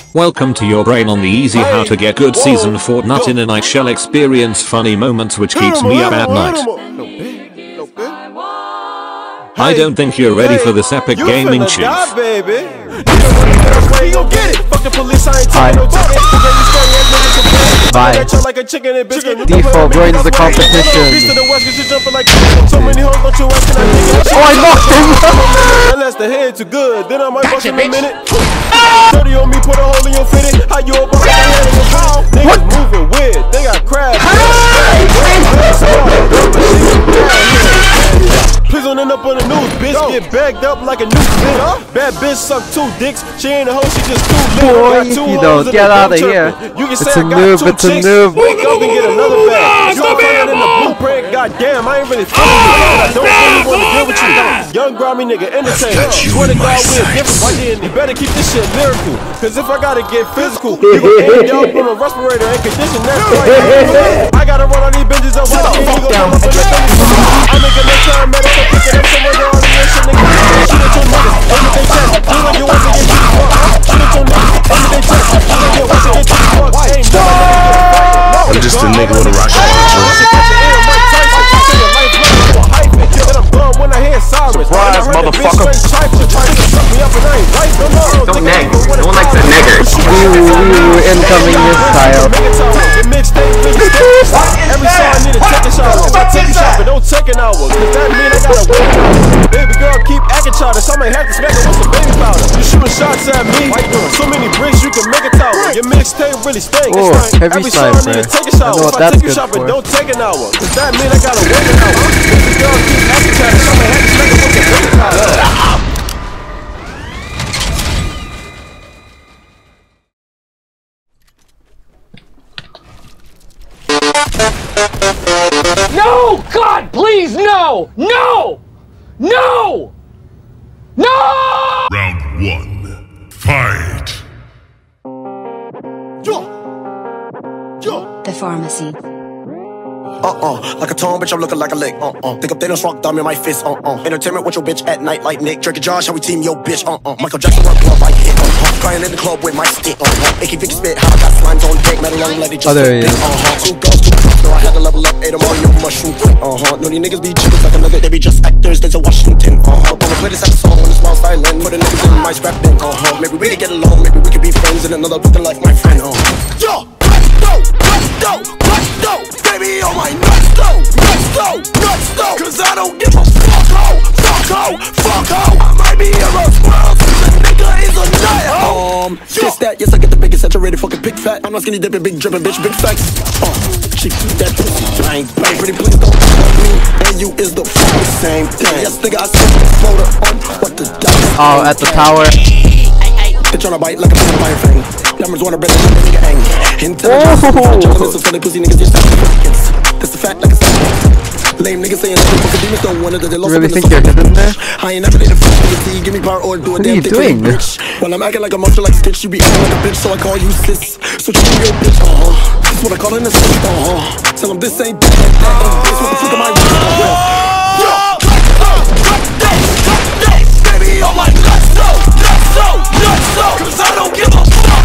Welcome to your brain on the easy how to get good season Fortnut in a Niteshell experience, funny moments which keeps me up at night. I don't think you're ready for this epic gaming, chief. Bye. Default joins the competition. Oh, I knocked him! Unless the head too good, then I might bust in a minute. 30 on me, put a hole in your fitting. How you up on your cow? Niggas moving weird, they got crabs. Please don't end up on the news, bitch. Get bagged up like a new bitch. Bad bitch suck 2 dicks. She ain't a hoe, she just 2 boy, you don't get out of here. It's a noob, it's a noob. Wake up and get another bag. You don't find it in the blueprint. Goddamn, I ain't really feeling you. I don't really wanna deal with you. Young grimy nigga, Undertale. Swear to God, we're different. Why didn't you better keep this shit lyrical? Cause if I gotta get physical, you gon' end up on a respirator and condition. That's right. I gotta run on these bitches up. I make a next time medical. Pick it up somewhere on the shit, nigga. Shoot at your niggas, aim at their chest. Do like you want to get shot. Shoot at your niggas, aim at their chest. Do like you want to get shot. Ain't never I'm just a nigga with a rock shot. Surprise, motherfucker. Don't nag. No one likes a nigger. Ooh, incoming missile. Every song I need a chicken shot. If I take a shot, but don't take an hour. Cause that mean I gotta wait. Baby girl, keep acting childish. I might have to smack her with some baby powder. You shooting shots at me. So many bricks, you can make a tower. Your mixtape really stinks. Every song I need to take a shot. If I take a shot, but don't take an hour. Cause that mean I gotta wait an hour. Baby girl, keep acting childish. I might have to smack her with some baby powder. No! God, please, no! No! No! No! Round 1. Fight! The pharmacy. Like a tone, bitch, I'm looking like a lick. Think up Thanos rock thumb in my fist. Entertainment with your bitch at night like Nick. Drake and Josh, how we team your bitch. Michael Jackson run club like hit. Crying in the club with my stick. Icky Vicky spit, how I got slimes on deck. Metal long like they just there he is. 2 girls, 2 cups, so I had to level up. 8 of them on mushroom quick. No, these niggas be chickens like a nugget. They be just actors, there's a Washington. Gonna play this song on this wild silent. Put the niggas in my scrap bin. Maybe we could get along, maybe we could be friends. And another looking like my friend. Yo! Let's go, baby, on my nuts though, cause I don't give a fuck ho, I might be a rough world, since a nigga is a nut, Kiss that, yes I get the biggest saturated fucking big fat, I'm not skinny dipping, big dripping, bitch, big facts, she that pussy, bang, pretty please don't fuck me, and you is the fucking same thing, yes nigga I said the floater on, what the dice, oh, at the tower. They tryna bite like a piece of fire thing. Numbers wanna break the nigga ang. Intelligence, so pussy niggas just that's the fact like a fact. Lame niggas saying that fucking demons don't want it, that they lost. You really think you're hidden there? I ain't never need a fish, give me power or do a damn thing. What are you doing? Well, I'm acting like a monster like Stitch, you be acting like a bitch, so I call you sis. So you be your bitch, That's what I call an assist, Tell them this ain't that, this what the fuck am I baby, oh my nuts though, cause I don't give a fuck,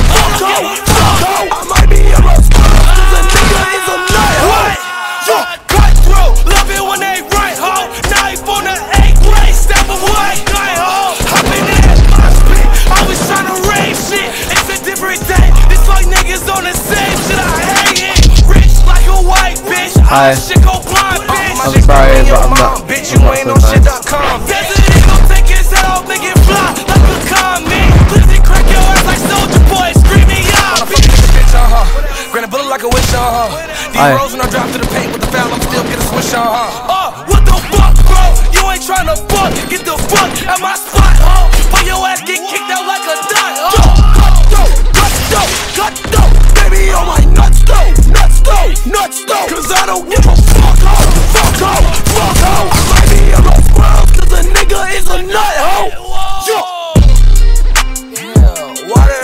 I might be a rough cause a nigga is a nut, Cutthroat, love it when they right, ho. Knife on the 8th grade, step away, night, ho. Hop in that mosh pit, I was tryna rave shit. It's a different day, it's like niggas on the same shit, I hate it. Rich like a white bitch, Hi. Shit go blind, bitch. I'm sorry, but I'm not. Bitch, you ain't no shit.com. Desert Eagle, take his head off, make it fly like a comet. Please crack your ass like Soldier Boy, screaming out. Granny bullet like a wish, These rolls when I drop to the paint with the foul, I'm still get a swish, what the fuck, bro? You ain't tryna fuck, get the fuck at my spot, Why your ass get kicked out like a dot, Cut though, baby, on my nuts though, cause I don't give a fuck ho, I might be a rough world, cause a nigga is a nut, water.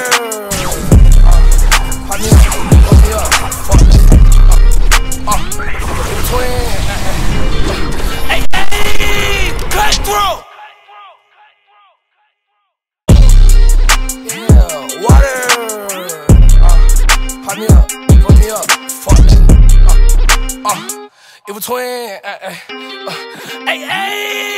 Hey, cutthroat. Water. Fuck me up, fuck me up, fuck that. It was twin. Hey, hey.